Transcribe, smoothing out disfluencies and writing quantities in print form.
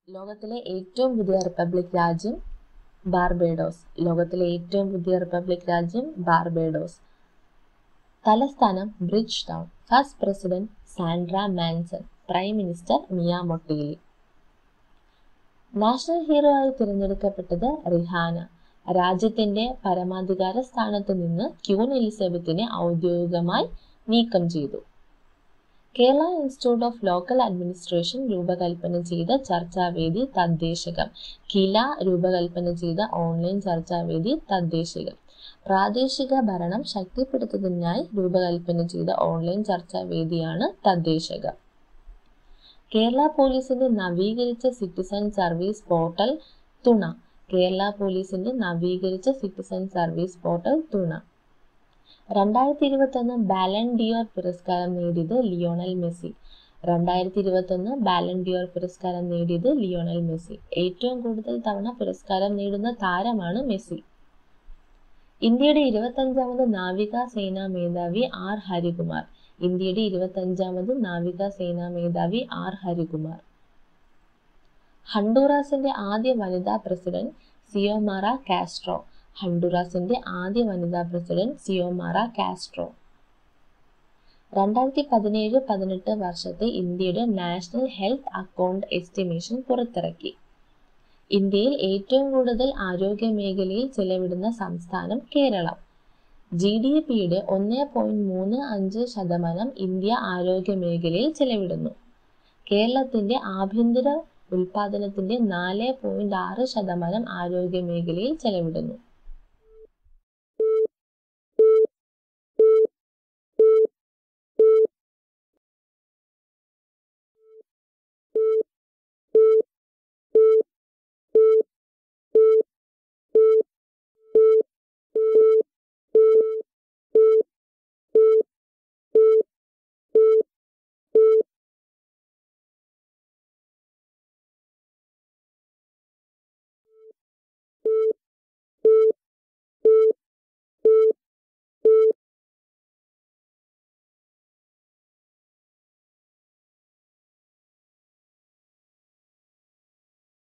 ലോകത്തിലെ ഏറ്റവും പുതിയ റിപ്പബ്ലിക് രാജ്യം ബാർബേഡോസ്. ലോകത്തിലെ ഏറ്റവും പുതിയ റിപ്പബ്ലിക് രാജ്യം ബാർബേഡോസ്. തലസ്ഥാനം Bridgetown. First president Sandra Mason. Prime minister Mia Mottley. National hero ആയി തിരഞ്ഞെടുക്കപ്പെട്ടത് റിഹാന. രാജ്യത്തിന്റെ പരമാധികാര സ്ഥാനത്ത് നിന്ന് ക്യൂൻ എലിസബത്തിനെ ഔദ്യോഗികമായി നീക്കം ചെയ്തു. Kerala institute of local administration രൂപകൽപ്പന ചെയ്ത ചർച്ചാവേദി തദ്ദേശകം. കില രൂപകൽപ്പന ചെയ്ത ഓൺലൈൻ ചർച്ചാവേദി തദ്ദേശകം. പ്രാദേശിക ഭരണം ശക്തിപ്പെടുത്തുന്നതിനായി രൂപകൽപ്പന ചെയ്ത ഓൺലൈൻ ചർച്ചാവേദിയാണ് തദ്ദേശകം. കേരള പോലീസിന്റെ നവീകരിച്ച സിറ്റിസൺ സർവീസ് പോർട്ടൽ തുണ. കേരള പോലീസിന്റെ നവീകരിച്ച സിറ്റിസൺ സർവീസ് പോർട്ടൽ തുണ. 2021 ബാലൺ ഡിയോർ പുരസ്കാരം നേടിയത് ലിയോണൽ മെസ്സി. 2021 ബാലൺ ഡിയോർ പുരസ്കാരം നേടിയത് ലിയോണൽ മെസ്സി. ഏറ്റവും കൂടുതൽ തവണ പുരസ്കാരം നേടുന്ന താരമാണ് മെസ്സി. ഇന്ത്യയുടെ 25ാമത് നാവിക സേനാ മേധാവി ആർ ഹരികുമാർ. ഇന്ത്യയുടെ 25ാമത് നാവിക സേനാ മേധാവി ആർ ഹരികുമാർ. ഹണ്ടുറാസിന്റെ ആദ്യ വനിതാ പ്രസിഡന്റ് സിയോമാറ കാസ്ട്രോ. ഹണ്ടുറാസിന്റെ ആദ്യ വനിതാ പ്രസിഡന്റ് സിയോമാറ കാസ്ട്രോ. 2017-18 വർഷത്തെ ഇന്ത്യയുടെ നാഷണൽ ഹെൽത്ത് അക്കൗണ്ട് എസ്റ്റിമേഷൻ പുറത്തിറക്കി. ഇന്ത്യയിൽ ഏറ്റവും കൂടുതൽ ആരോഗ്യ മേഖലയിൽ ചെലവിടുന്ന സംസ്ഥാനം കേരളം. GDPയുടെ 1.35% ഇന്ത്യ ആരോഗ്യ മേഖലയിൽ ചെലവിടുന്നു. കേരളത്തിന്റെ ആഭ്യന്തര ഉൽപാദനത്തിന്റെ 4.6% ആരോഗ്യ മേഖലയിൽ ചെലവിടുന്നു.